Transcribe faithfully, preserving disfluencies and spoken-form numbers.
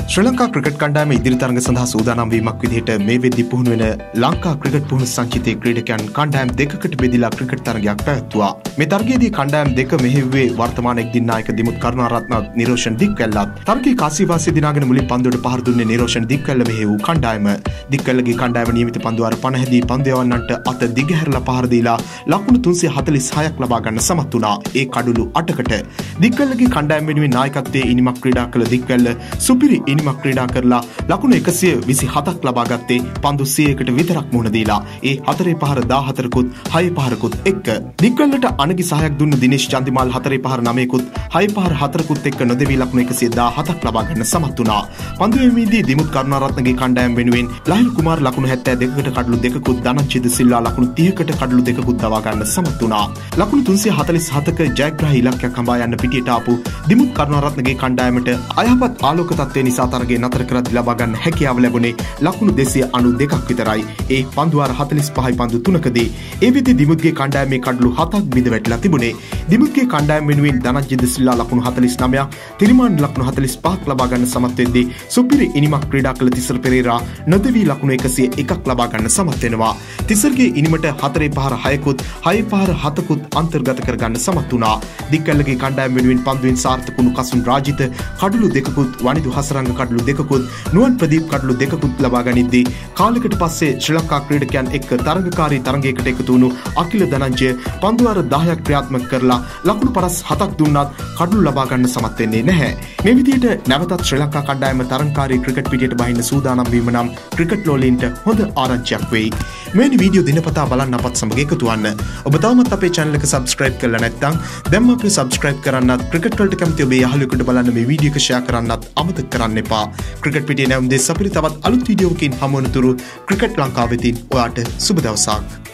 ශ්‍රී Lanka cricket කණ්ඩායම ඉදිරි තරඟ සඳහා සූදානම් වීමක් විදිහට මේ වෙද්දී පුහුණු වෙන ලංකා ක්‍රිකට් පුහුණු සංචිතයේ ක්‍රීඩකයන් කණ්ඩායම් දෙකකට බෙදලා ක්‍රිකට් තරඟයක් පැවැත්වුවා. මේ තරගයේදී කණ්ඩායම් දෙක මෙහෙයුවේ වර්තමාන එක්දින නායක දිමුත් කරුණාරත්න නිරෝෂන් දික්වැල්ලත්. තරගයේ කාසිවාසී දිනාගෙන මුලින් පන්දුවට පහර දුන්නේ නිරෝෂන් දික්වැල්ල මෙහෙයු කණ්ඩායම. දික්වැල්ලගේ කණ්ඩායම නියමිත පන්දු වාර පනහ දී පන්දු යවන්නන්ට අත දිගහැරලා පහර දීලා ලකුණු තුන්සිය හතළිස් හයක් ලබා ගන්න සමත් වුණා. ඒ කඩුළු අටකට. දික්වැල්ලගේ කණ්ඩායම වෙනුවෙන් නායකත්වයේ ඉනිමක් ක්‍රීඩා කළ දික්වැල්ල සුපිරි ඉනිමක් ක්‍රීඩා කරලා ලකුණු එකසිය විසි හතක් ලබා ගත්තේ පන්දු සියයකට විතරක් මුහුණ දීලා. ඒ හතරේ පහර දාහතරකුත් හයේ පහරකුත් එක්ක. දික්වැල්ලට අනගි සහයක් දුන්න දිනේෂ් චන්දිමාල් හතරේ පහර නවයකුත් හයේ පහර හතරකුත් එක්ක නොදෙවි ලකුණු එකසිය දාහතක් ලබා ගන්න සමත් වුණා. පන්දු යැවීමේදී දිමුත් කරුණාරත්නගේ කණ්ඩායම වෙනුවෙන් ලහිල් කුමාර් ලකුණු හැත්තෑ දෙකකට කඩලු දෙකකුත් ධනංජිත සිල්වා ලකුණු තිහකට කඩලු දෙකකුත් දවා ගන්න සමත් වුණා. ලකුණු තුන්සිය හතළිස් හතක ජයග්‍රාහී ඉලක්කයක් හඹා යන්න පිටියට ආපු දිමුත් කරුණාරත්නගේ කණ්ඩායමට අයහපත් ආලෝක තත්ත්වය නිසා තරගය නතර කරද්දී ලබා ගන්න හැකියාව ලැබුණේ ලකුණු දෙසිය අනූ දෙකක් විතරයි. ඒ පන්දු වාර හතළිස් පහයි පන්දු තුනකදී. ඒ වෙද්දී දිමුත්ගේ කණ්ඩායමේ කඩලු හතක් බිඳ වැටිලා තිබුණේ. දිමුත්ගේ කණ්ඩායම වෙනුවෙන් ධනංජිත සිල්වා ලකුණු හතළිස් නවයක්, තිරිමාන් ලකුණු හතළිස් පහක් ලබා ගන්න සමත් වෙද්දී සුපිරි ඉනිමක් ක්‍රීඩා කළ තිසර පෙරේරා නොදෙවි ලකුණු එකසිය එකක් ලබා ගන්න සමත් වෙනවා. තිසරගේ ඉනිමට හතරේ පහර හයකුත් හයේ පහර හතකුත් අන්තර්ගත කර ගන්න සමත් වුණා. දික්වැල්ලගේ කණ්ඩායම වෙනුවෙන් පන්දුවෙන් සාර්ථක වුණු කසුන් රාජිත කඩලු දෙකකුත් වනිදු හසරංග කඩලු දෙකකුත් නුවන් ප්‍රදීප් කඩලු දෙකකුත් ලබා ගනිද්දී කාලයකට පස්සේ ශ්‍රී ලංකා ක්‍රීඩකයන් එක්ක තරඟකාරී තරඟයකට එකතු වුණු අකිල ධනංජය පන්දු වාර දහයක් ක්‍රියාත්මක කරලා ලකුණු පරස් හතක් දුන්නත් කඩලු ලබා ගන්න සමත් වෙන්නේ නැහැ. මේ විදිහට නැවතත් ශ්‍රී ලංකා කණ්ඩායම තරඟකාරී ක්‍රිකට් පිටියට බහින්න සූදානම් වීම නම් ක්‍රිකට් ලෝලීන්ට හොඳ ආරංචියක් වෙයි. මෙවැනි වීඩියෝ දිනපතා බලන්න අපත් සමග එකතු වන්න. ඔබ තවමත් අපේ channel එක subscribe කරලා නැත්නම් දැන්ම අපිව subscribe කරන්නත් ක්‍රිකට් වලට කැමති ඔබේ යහළුවෙකුට බලන්න මේ වීඩියෝ එක share කරන්නත් අමතක කරන්න එපා. ක්‍රිකට් පිටියේ නැවුම් දෙස් අපිට තවත් අලුත් වීඩියෝවකින් හමු වනතුරු ක්‍රිකට් ලංකාව වෙතින් ඔයාට සුබ දවසක්.